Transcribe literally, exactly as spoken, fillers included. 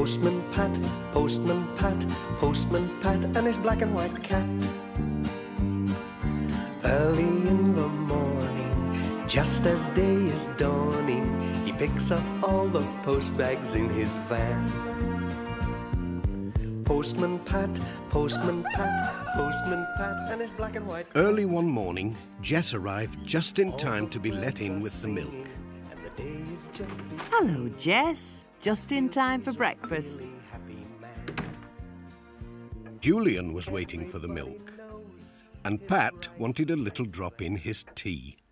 Postman Pat, Postman Pat, Postman Pat, and his black and white cat. Early in the morning, just as day is dawning, he picks up all the post bags in his van. Postman Pat, Postman Pat, Postman Pat, and his black and white cat. Early one morning, Jess arrived just in time to be let in with the milk. Hello, Jess. Just in time for breakfast. Julian was waiting for the milk, and Pat wanted a little drop in his tea.